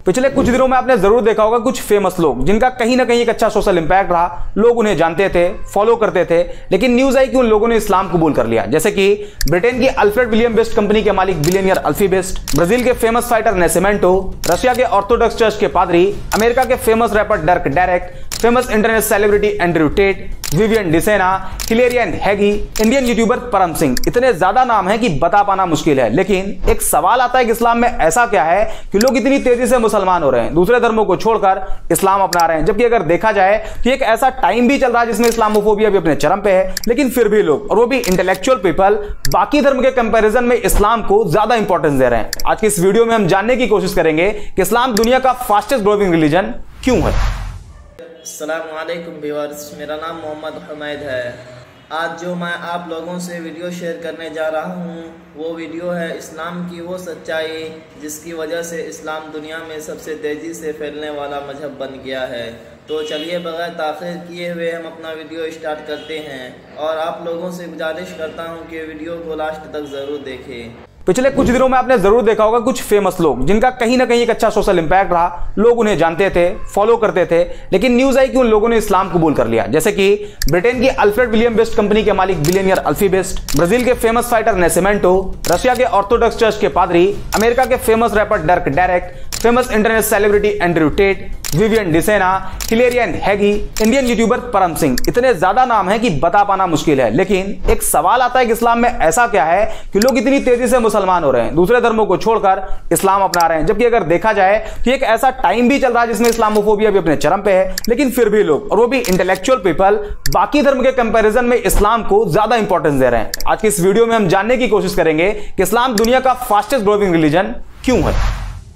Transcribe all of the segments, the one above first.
पिछले कुछ दिनों में आपने जरूर देखा होगा कुछ फेमस लोग जिनका कहीं ना कहीं एक अच्छा सोशल इंपैक्ट रहा, लोग उन्हें जानते थे, फॉलो करते थे, लेकिन न्यूज आई कि उन लोगों ने इस्लाम कबूल कर लिया। जैसे कि ब्रिटेन की अल्फ्रेड विलियम बेस्ट कंपनी के मालिक बिलियनियर अल्फी बेस्ट, ब्राजील के फेमस फाइटर नेसेमेंटो, रशिया के ऑर्थोडॉक्स चर्च के पादरी, अमेरिका के famous rapper Dirk Derek, famous internet celebrity Andrew Tate, Vivian Dsena, Hilarion Heagy, Indian YouTuber परम सिंह। इतने ज्यादा नाम हैं कि बता पाना मुश्किल है। लेकिन एक सवाल आता है कि इस्लाम में ऐसा क्या है कि लोग इतनी तेजी से मुसलमान हो रहे हैं, दूसरे धर्मों को छोड़कर इस्लाम अपना रहे हैं। जबकि अगर देखा जाए तो एक ऐसा टाइम भी चल रहा है जिसमें इस्लामोफोबिया भी अपने चरम पे है, लेकिन फिर भी लोग, और वो भी इंटेलेक्चुअल पीपल, बाकी धर्म के कंपैरिजन में इस्लाम को ज्यादा इंपॉर्टेंस दे रहे हैं। आज की इस वीडियो में हम जानने की कोशिश करेंगे कि इस्लाम दुनिया का फास्टेस्ट ग्रोइंग रिलीजन क्यों है। अस्सलाम वालेकुम व्यूअर्स, मेरा नाम मोहम्मद हुमैद है। आज जो मैं आप लोगों से वीडियो शेयर करने जा रहा हूँ वो वीडियो है इस्लाम की वो सच्चाई जिसकी वजह से इस्लाम दुनिया में सबसे तेज़ी से फैलने वाला मजहब बन गया है। तो चलिए बगैर ताख़ीर किए हुए हम अपना वीडियो स्टार्ट करते हैं और आप लोगों से गुजारिश करता हूँ कि वीडियो को लास्ट तक ज़रूर देखें। पिछले कुछ दिनों में आपने जरूर देखा होगा कुछ फेमस लोग जिनका कहीं ना कहीं एक अच्छा सोशल इंपैक्ट रहा, लोग उन्हें जानते थे, फॉलो करते थे, लेकिन न्यूज आई कि उन लोगों ने इस्लाम कबूल कर लिया। जैसे कि ब्रिटेन की अल्फ्रेड विलियम बेस्ट कंपनी के मालिक बिलियनियर अल्फी बेस्ट, ब्राजील के फेमस फाइटर नेसेमेंटो, रशिया के ऑर्थोडॉक्स चर्च के पादरी, अमेरिका के famous rapper Dirk Derek, famous internet celebrity Andrew Tate, Vivian Dsena, Hilarion Heagy, Indian YouTuber परम सिंह। इतने ज्यादा नाम हैं कि बता पाना मुश्किल है। लेकिन एक सवाल आता है कि इस्लाम में ऐसा क्या है कि लोग इतनी तेजी से मुसलमान हो रहे हैं, दूसरे धर्मों को छोड़कर इस्लाम अपना रहे हैं। जबकि अगर देखा जाए तो एक ऐसा टाइम भी चल रहा है जिसमें इस्लामोफोबिया भी अपने चरम पे है, लेकिन फिर भी लोग, और वो भी इंटेलेक्चुअल पीपल, बाकी धर्म के कंपैरिजन में इस्लाम को ज्यादा इंपॉर्टेंस दे रहे हैं। आज की इस वीडियो में हम जानने की कोशिश करेंगे कि इस्लाम दुनिया का फास्टेस्ट ग्रोइंग रिलीजन क्यों है।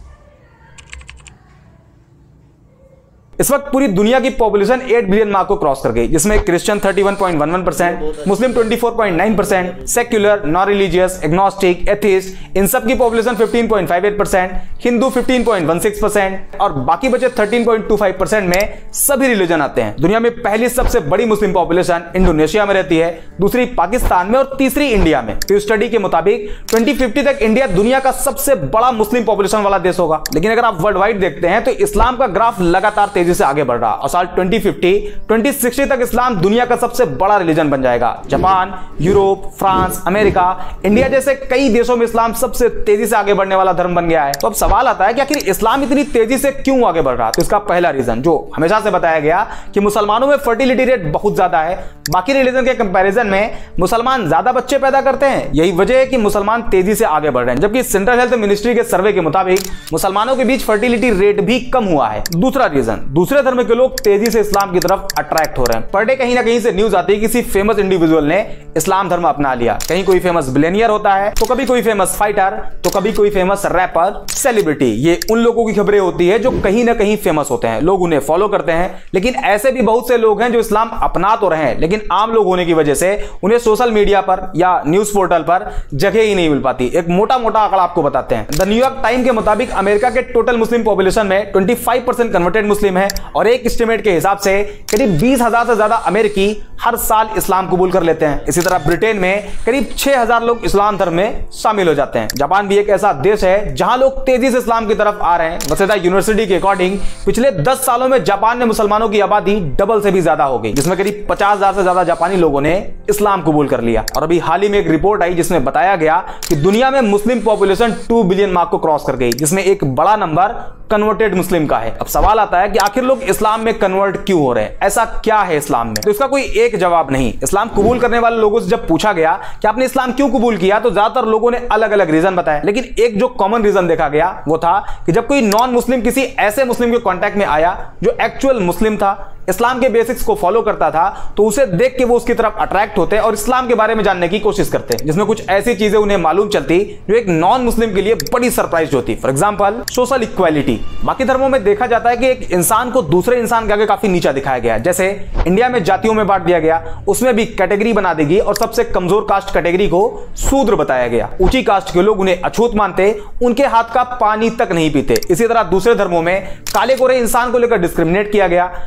इस वक्त पूरी दुनिया की पॉपुलेशन 8 बिलियन मार्क को क्रॉस कर गई, जिसमें Christian 31.11%, Muslim 24.9%, secular, non religious, agnostic, atheist, इन सब की पॉपुलेशन 15.58%, हिंदू 15.16% और बाकी बचे 13.25% में सभी रिलीजन आते हैं। दुनिया में पहली सबसे बड़ी मुस्लिम पॉपुलेशन इंडोनेशिया में रहती है, दूसरी पाकिस्तान में और तीसरी इंडिया में। तो स्टडी के मुताबिक 2050 तक इंडिया दुनिया का सबसे बड़ा मुस्लिम पॉपुलेशन वाला देश होगा। लेकिन अगर आप वर्ल्ड वाइड देखते हैं तो इस्लाम का ग्राफ लगातार तेजी से आगे बढ़ रहा और साल 2060 तक इस्लाम दुनिया का सबसे बड़ा रिलीजन बन जाएगा। Japan, Europe, France, America, India जैसे कई देशों में इस्लाम सबसे तेजी से आगे बढ़ने वाला धर्म बन गया है। तो अब सवाल आता है कि आखिर इस्लाम इतनी तेजी से क्यों आगे बढ़ रहा है। तो इसका पहला रीजन जो हमेशा से बताया गया कि मुसलमानों में फर्टिलिटी रेट बहुत ज्यादा है, बाकी रिलीजन के कंपैरिजन में मुसलमान ज्यादा बच्चे पैदा करते हैं। यही वजह है कि मुसलमान तेजी से आगे बढ़ रहे हैं। जबकि सेंट्रल हेल्थ मिनिस्ट्री के सर्वे के मुताबिक मुसलमानों के बीच फर्टिलिटी रेट भी कम हुआ है। दूसरा रीजन, दूसरे धर्म के लोग तेजी से इस्लाम की तरफ अट्रैक्ट हो रहे हैं। पर डे कहीं ना कहीं से न्यूज आती है किसी फेमस इंडिविजुअल ने इस्लाम धर्म अपना लिया। कहीं कोई फेमस बिलियनियर होता है, तो कभी कोई फेमस फाइटर, तो कभी कोई फेमस रैपर, सेलिब्रिटी। ये उन लोगों की खबरें होती है जो कहीं ना कहीं फेमस होते हैं, लोग उन्हें फॉलो करते हैं। लेकिन ऐसे भी बहुत से लोग हैं जो इस्लाम अपना तो रहे हैं, लेकिन आम लोग होने की वजह से उन्हें सोशल मीडिया पर या न्यूज पोर्टल पर जगह ही नहीं मिल पाती। एक मोटा मोटा आंकड़ा आपको बताते हैं। द न्यूयॉर्क टाइम के मुताबिक अमेरिका के टोटल मुस्लिम पॉपुलेशन में 25% कन्वर्टेड मुस्लिम है और एक एस्टिमेट के हिसाब से करीब 20,000 से ज्यादा अमेरिकी हर साल इस्लाम कबूल कर लेते हैं। इसी तरह ब्रिटेन में करीब 6,000 लोग इस्लाम धर्म में शामिल हो जाते हैं। जापान भी एक ऐसा देश है जहां लोग तेजी से इस्लाम की तरफ आ रहे हैं। वसेदा यूनिवर्सिटी के अकॉर्डिंग पिछले 10 सालों में जापान में मुसलमानों की आबादी डबल से भी ज्यादा हो गई, जिसमें करीब 50,000 से ज्यादा जापानी लोगों ने इस्लाम कबूल कर लिया। और अभी हाल ही में एक रिपोर्ट आई जिसमें बताया गया कि दुनिया में मुस्लिम पॉपुलेशन 2 बिलियन मार्क को क्रॉस कर गई, जिसमें एक बड़ा नंबर कन्वर्टेड मुस्लिम का है। अब सवाल आता है कि आखिर लोग इस्लाम में कन्वर्ट क्यों हो रहे हैं, ऐसा क्या है इस्लाम में। तो इसका कोई एक जवाब नहीं। इस्लाम कबूल करने वाले लोगों से जब पूछा गया कि आपने इस्लाम क्यों कबूल किया, तो ज्यादातर लोगों ने अलग अलग रीजन बताया। लेकिन एक जो कॉमन रीजन देखा गया वो था कि जब कोई नॉन मुस्लिम किसी ऐसे मुस्लिम के कांटेक्ट में आया जो एक्चुअल मुस्लिम था, इस्लाम के बेसिक्स को फॉलो करता था, तो उसे देख के वो उसकी तरफ अट्रैक्ट होते और इस्लाम के बारे में जानने की कोशिश करते, जिसमें कुछ ऐसी चीजें उन्हें मालूम चलती जो एक नॉन मुस्लिम के लिए बड़ी सरप्राइज होती। For example social equality. बाकी धर्मों में देखा जाता है कि एक इंसान को दूसरे इंसान के आगे काफी नीचा दिखाया गया। जैसे इंडिया में जातियों में बांट दिया गया, उसमें भी कैटेगरी बना दी गई और सबसे कमजोर कास्ट कैटेगरी को शूद्र बताया गया। ऊंची कास्ट के लोग उन्हें अछूत मानते, उनके हाथ का पानी तक नहीं पीते। इसी तरह दूसरे धर्मों में काले गोरे इंसान को लेकर डिस्क्रिमिनेट किया गया। काले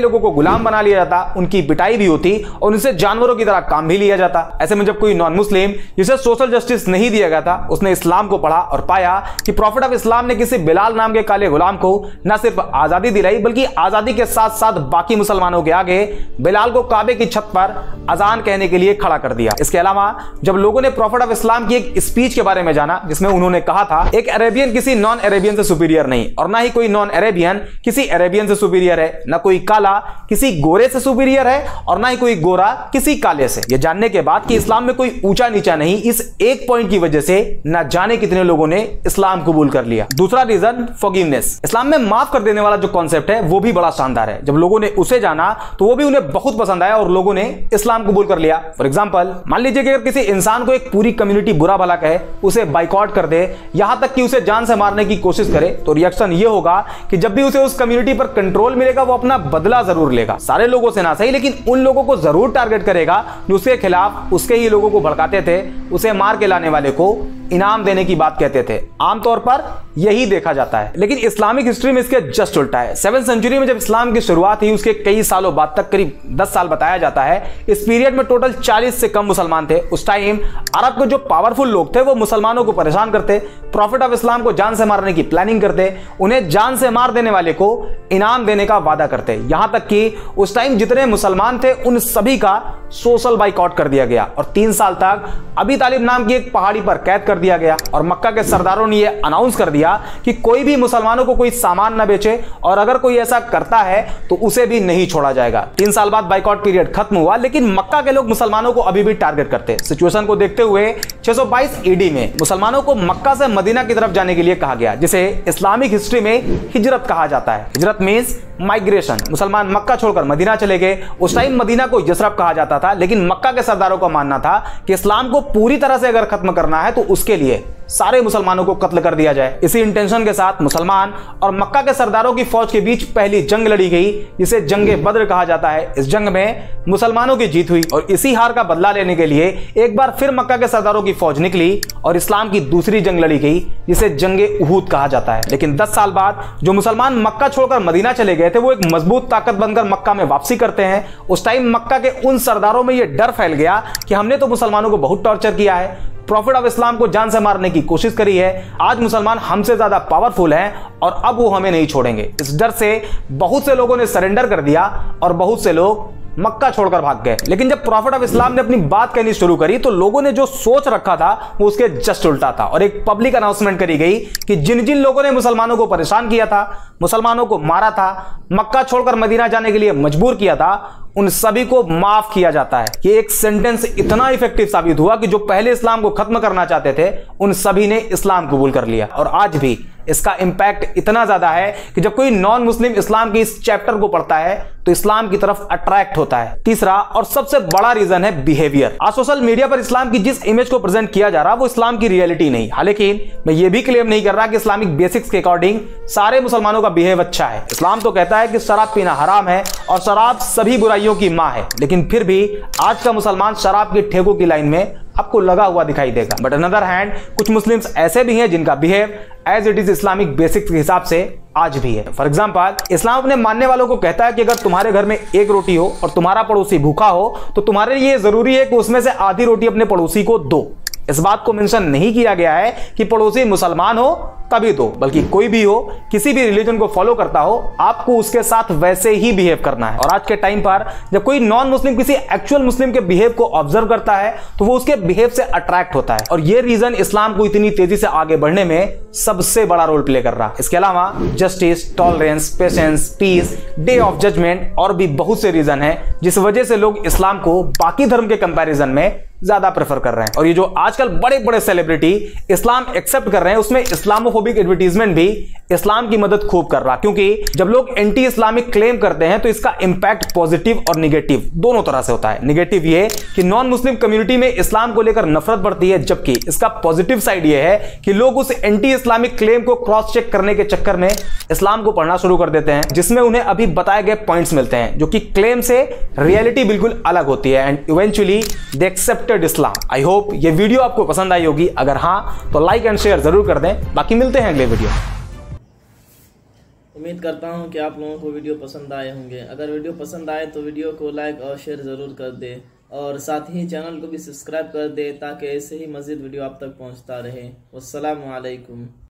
लोगों को गुलाम बना लिया जाता, उनकी पिटाई भी होती और उनसे जानवरों की तरह काम भी लिया जाता। ऐसे में जब कोई नॉन मुस्लिम जिसे सोशल जस्टिस नहीं दिया गया था, उसने इस्लाम को पढ़ा और पाया कि प्रॉफिट ऑफ इस्लाम ने किसी बिलाल नाम के काले गुलाम को न सिर्फ आजादी दिलाई बल्कि आजादी के साथ साथ बाकी मुसलमानों के आगे बिलाल को काबे की छत पर अजान कहने के लिए खड़ा कर दिया। इसके अलावा जब लोगों ने प्रॉफिट ऑफ इस्लाम की एक स्पीच के बारे में जाना जिसमें उन्होंने कहा था, एक अरेबियन किसी नॉन अरेबियन से सुपीरियर नहीं और ना ही कोई नॉन अरेबियन किसी अरेबियन से सुपीरियर है, ना कोई काला किसी गोरे से सुपीरियर है और ना ही कोई गोरा किसी काले से। यह जानने के बाद कि इस्लाम में कोई ऊंचा नीचा नहीं, इस एक पॉइंट की वजह से ना जाने कितने लोगों ने इस्लाम कबूल कर लिया। दूसरा रीजन फॉरगिवनेस। इस्लाम में माफ कर देने वाला जो कॉन्सेप्ट है वो भी बड़ा शानदार है। जब लोगों ने उसे जाना तो वो भी उन्हें बहुत पसंद आया और लोगों ने इस्लाम कबूल कर लिया। फॉर एग्जांपल, मान लीजिए कि अगर किसी इंसान को एक पूरी कम्युनिटी बुरा भला कहे, उसे बाइकआउट कर दे, यहां तक कि उसे जान से मारने की कोशिश करे, तो रिएक्शन ये होगा कि जब भी उसे उस कम्युनिटी पर कंट्रोल मिलेगा वो अपना बदला जरूर लेगा। सारे लोगों से ना सही लेकिन उन लोगों को जरूर टारगेट करेगा जो उसके खिलाफ उसके ही लोगों को भड़काते थे, उसे मार के लाने वाले को इनाम देने की बात कहते थे। आमतौर पर यही देखा जाता है, लेकिन इस्लामिक हिस्ट्री में इसके जस्ट उल्टा है। 7वीं सेंचुरी में जब इस्लाम की शुरुआत हुई उसके कई सालों बाद तक, करीब 10 साल बताया जाता है, इस पीरियड में टोटल 40 से कम मुसलमान थे। उस टाइम अरब के जो पावरफुल लोग थे वो मुसलमानों को परेशान करते, प्रॉफिट ऑफ इस्लाम को जान से मारने की प्लानिंग करते, उन्हें जान से मार देने वाले को इनाम देने का वादा करते। यहां तक कि उस टाइम जितने मुसलमान थे उन सभी का सोशल बाइकआउट कर दिया गया और 3 साल तक अबी तालिब नाम की एक पहाड़ी पर कैद कर दिया गया। और मक्का के सरदारों ने यह अनाउंस कर दिया कि कोई भी मुसलमानों को कोई सामान न बेचे और अगर कोई ऐसा करता है तो उसे भी नहीं छोड़ा जाएगा। 3 साल बाद बाइकआउट पीरियड खत्म हुआ, लेकिन मक्का के लोग मुसलमानों को अभी भी टारगेट करते। सिचुएशन को देखते हुए 622 ईडी में मुसलमानों को मक्का से मदीना की तरफ जाने के लिए कहा गया, जिसे इस्लामिक हिस्ट्री में हिजरत कहा जाता है। हिजरत मींस माइग्रेशन। मुसलमान मक्का छोड़कर मदीना चले गए। उस टाइम मदीना को यसरब कहा जाता था, लेकिन मक्का के सरदारों का मानना था कि इस्लाम को पूरी तरह से अगर खत्म करना है तो उसके लिए सारे मुसलमानों को कत्ल कर दिया जाए। इसी इंटेंशन के साथ मुसलमान और मक्का के सरदारों की फौज के बीच पहली जंग लड़ी गई, जिसे जंगे बद्र कहा जाता है। इस जंग में मुसलमानों की जीत हुई और इसी हार का बदला लेने के लिए एक बार फिर मक्का के सरदारों की फौज निकली और इस्लाम की दूसरी जंग लड़ी गई, जिसे जंगे उहूद कहा जाता है। लेकिन 10 साल बाद जो मुसलमान मक्का छोड़कर मदीना चले गए थे वो एक मजबूत ताकत बनकर मक्का में वापसी करते हैं। उस टाइम मक्का के उन सरदारों में यह डर फैल गया कि हमने तो मुसलमानों को बहुत टॉर्चर किया है, प्रॉफिट ऑफ इस्लाम को जान से मारने की कोशिश करी है, आज मुसलमान हमसे ज्यादा पावरफुल हैं और अब वो हमें नहीं छोड़ेंगे। इस डर से बहुत से लोगों ने सरेंडर कर दिया और बहुत से लोग मक्का छोड़कर भाग गए। लेकिन जब प्रॉफिट ऑफ इस्लाम ने अपनी बात कहनी शुरू करी तो लोगों ने जो सोच रखा था वो उसके जस्ट उल्टा था और एक पब्लिक अनाउंसमेंट करी गई कि जिन जिन लोगों ने मुसलमानों को परेशान किया था, मुसलमानों को मारा था, मक्का छोड़कर मदीना जाने के लिए मजबूर किया था, उन सभी को माफ किया जाता है। ये एक सेंटेंस इतना इफेक्टिव साबित हुआ कि जो पहले इस्लाम को खत्म करना चाहते थे उन सभी ने इस्लाम कबूल कर लिया। और आज भी इसका इंपैक्ट इतना ज्यादा है कि जब कोई नॉन मुस्लिम इस्लाम के इस चैप्टर को पढ़ता है तो इस्लाम की तरफ अट्रैक्ट होता है। तीसरा और सबसे बड़ा रीजन है बिहेवियर। आज सोशल मीडिया पर इस्लाम की जिस इमेज को प्रेजेंट किया जा रहा है वो इस्लाम की रियलिटी नहीं। हालांकि मैं ये भी क्लेम नहीं कर रहा कि इस्लामिक बेसिक्स के अकॉर्डिंग सारे मुसलमानों का बिहेव अच्छा है। इस्लाम तो कहता है कि शराब पीना हराम है और शराब सभी बुराइयों की मां है, लेकिन फिर भी आज का मुसलमान शराब के ठेकों की लाइन में आपको लगा हुआ दिखाई देगा। बट अनदर हैंड कुछ मुस्लिम्स ऐसे भी हैं जिनका behave as it is Islamic basics के हिसाब से आज भी है। फॉर एग्जांपल, इस्लाम अपने मानने वालों को कहता है कि अगर तुम्हारे घर में एक रोटी हो और तुम्हारा पड़ोसी भूखा हो तो तुम्हारे लिए जरूरी है कि उसमें से आधी रोटी अपने पड़ोसी को दो। इस बात को मेंशन नहीं किया गया है कि पड़ोसी मुसलमान हो तभी दो, बल्कि कोई भी हो, किसी भी रिलीजन को फॉलो करता हो, आपको उसके साथ वैसे ही बिहेव करना है। और आज के टाइम पर जब कोई नॉन मुस्लिम किसी एक्चुअल मुस्लिम के बिहेव को ऑब्जर्व करता है तो वो उसके बिहेव से अट्रैक्ट होता है और ये रीजन इस्लाम को इतनी तेजी से आगे बढ़ने में सबसे बड़ा रोल प्ले कर रहा है। इसके अलावा justice, tolerance, patience, peace, day of judgement और भी बहुत से रीजन है जिस वजह से लोग इस्लाम को बाकी धर्म के कंपैरिजन में ज्यादा प्रेफर कर रहे हैं। और ये जो आजकल बड़े बड़े सेलिब्रिटी इस्लाम एक्सेप्ट कर रहे हैं उसमें इस्लामोफोबिक एडवर्टीजमेंट भी इस्लाम की मदद खूब कर रहा, क्योंकि जब लोग एंटी इस्लामिक क्लेम करते हैं तो इसका इंपैक्ट पॉजिटिव और निगेटिव दोनों तरह से होता है। निगेटिव ये कि नॉन मुस्लिम कम्युनिटी में इस्लाम को लेकर नफरत बढ़ती है, जबकि इसका पॉजिटिव साइड ये है कि लोग उस एंटी इस्लामिक क्लेम को क्रॉस चेक करने के चक्कर में इस्लाम को पढ़ना शुरू कर देते हैं, जिसमें उन्हें अभी बताए गए पॉइंट्स मिलते हैं जो कि क्लेम से रियलिटी बिल्कुल अलग होती है and eventually they accepted Islam. I hope ये वीडियो आपको पसंद आई होगी, अगर हाँ तो लाइक एंड शेयर जरूर कर दें। बाकी मिलते हैं अगले वीडियो। उम्मीद करता हूँ कि आप लोगों को वीडियो पसंद आए होंगे। अगर वीडियो पसंद आए तो वीडियो को लाइक और शेयर ज़रूर कर दे और साथ ही चैनल को भी सब्सक्राइब कर दे ताकि ऐसे ही मज़ीद वीडियो आप तक पहुँचता रहे। वस्सलामु अलैकुम।